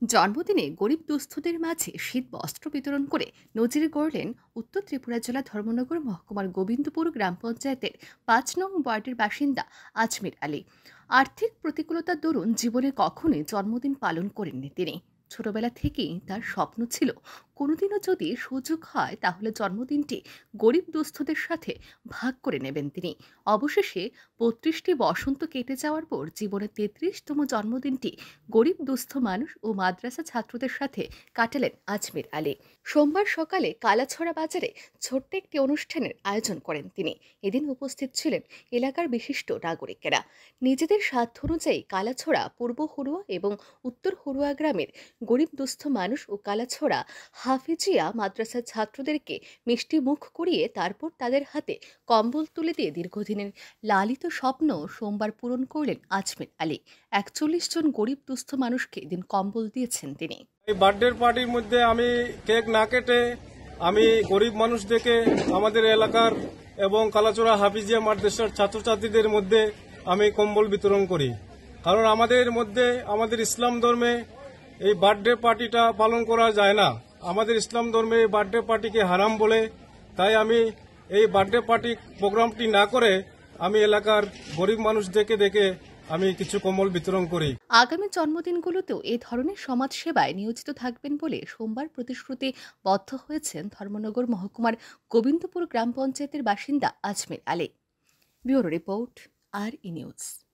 জন্মদিনে গরিব দুস্থদের মাঝে শীত বস্ত্র বিতরণ করে নজির গড়লেন উত্তর ত্রিপুরা জেলা ধর্মনগর মহকুমার গোবিন্দপুর গ্রাম পঞ্চায়েতের ৫ নং ওয়ার্ডের বাসিন্দা আজমির আলী। আর্থিক প্রতিকূলতার দরুন জীবনে কখনোই জন্মদিন পালন করেননি তিনি। ছোটবেলা থেকেই তার স্বপ্ন ছিল কোনোদিনও যদি সুযোগ হয় তাহলে জন্মদিনটি গরিব দুস্থদের সাথে ভাগ করে নেবেন তিনি। অবশেষে ৩৫টি বসন্ত কেটে যাওয়ার পর জীবনের ৩৩তম জন্মদিনটি গরিব দুস্থ মানুষ ও মাদ্রাসা ছাত্রদের সাথে কাটালেন আজমির আলী। সোমবার সকালে কালাছড়া বাজারে ছোট্ট একটি অনুষ্ঠানের আয়োজন করেন তিনি। এদিন উপস্থিত ছিলেন এলাকার বিশিষ্ট নাগরিকেরা। নিজেদের সাধ্য অনুযায়ী কালাছড়া পূর্ব হরুয়া এবং উত্তর হরুয়া গ্রামের গরিব দুস্থ মানুষ ও কালাছড়া হাফিজিয়া মাদ্রাসার ছাত্রদেরকে মিষ্টি মুখ করিয়ে তারপর তাদের হাতে কম্বল তুলে দিয়ে দীর্ঘদিনের লালিত স্বপ্ন সোমবার পূরণ করলেন আজমির আলী। ৪১ জন গরিব দুস্থ মানুষকে এদিন কম্বল দিয়েছেন তিনি। এই বার্থডে পার্টির মধ্যে আমি কেক না কেটে আমি গরিব মানুষদেরকে আমাদের এলাকার এবং কালাচোরা হাফিজিয়া মাদ্রাসার ছাত্রছাত্রীদের মধ্যে আমি কম্বল বিতরণ করি। কারণ আমাদের মধ্যে আমাদের ইসলাম ধর্মে এই বার্থডে পার্টিটা পালন করা যায় না। আমাদের ইসলাম ধর্মে এই বার্থডে পার্টিকে হারাম বলে, তাই আমি এই বার্থডে পার্টি প্রোগ্রামটি না করে আমি এলাকার গরিব মানুষদেরকে দেখে আমি কিছু কম্বল বিতরণ করি। আগামী জন্মদিনগুলোতেও এ ধরনের সমাজ সেবায় নিয়োজিত থাকবেন বলে সোমবার প্রতিশ্রুতিবদ্ধ হয়েছেন ধর্মনগর মহকুমার গোবিন্দপুর গ্রাম পঞ্চায়েতের বাসিন্দা Ajmir Ali. Bureau report, R E news.